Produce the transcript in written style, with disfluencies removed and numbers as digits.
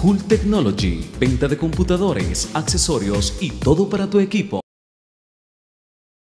School Technology, venta de computadores, accesorios y todo para tu equipo.